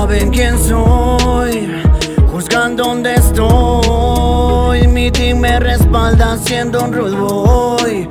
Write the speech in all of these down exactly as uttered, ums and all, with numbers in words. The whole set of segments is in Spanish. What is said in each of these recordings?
saben quién soy, juzgan dónde estoy. Mi team me respalda siendo un rude boy.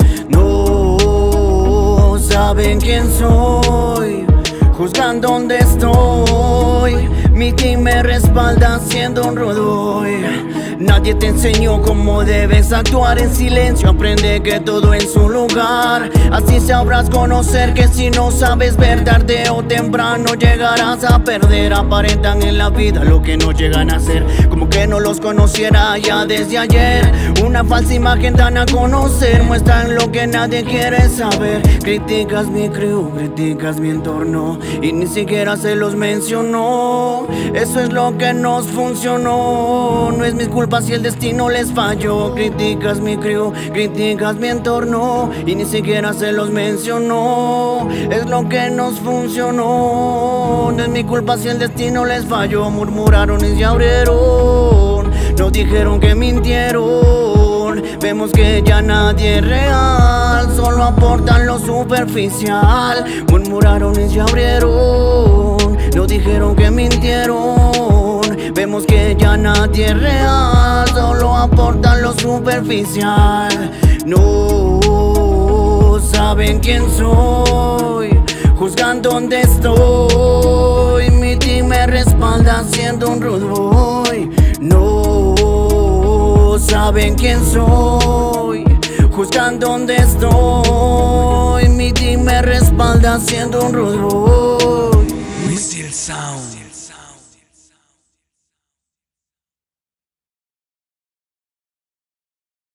No saben quién soy, juzgan dónde estoy. Mi team me respalda siendo un rude boy. Nadie te enseñó cómo debes actuar en silencio. Aprende que todo en su lugar. Así sabrás conocer que si no sabes ver, tarde o temprano llegarás a perder. Aparentan en la vida lo que no llegan a ser, como que no los conociera ya desde ayer. Una falsa imagen dan a conocer, muestran lo que nadie quiere saber. Criticas mi crew, criticas mi entorno y ni siquiera se los mencionó. Eso es lo que nos funcionó. No es mi culpa si el destino les falló. Criticas mi crew, criticas mi entorno y ni siquiera se los mencionó. Es lo que nos funcionó. No es mi culpa si el destino les falló. Murmuraron y se abrieron, nos dijeron que mintieron. Vemos que ya nadie es real, solo aportan lo superficial. Murmuraron y se abrieron, nos dijeron que mintieron. Vemos que ya nadie es real, solo aportan lo superficial. No saben quién soy, juzgan dónde estoy. Mi team me respalda siendo un rude boy. No saben quién soy, juzgan dónde estoy. Mi team me respalda siendo un rude boy. Missile Sound.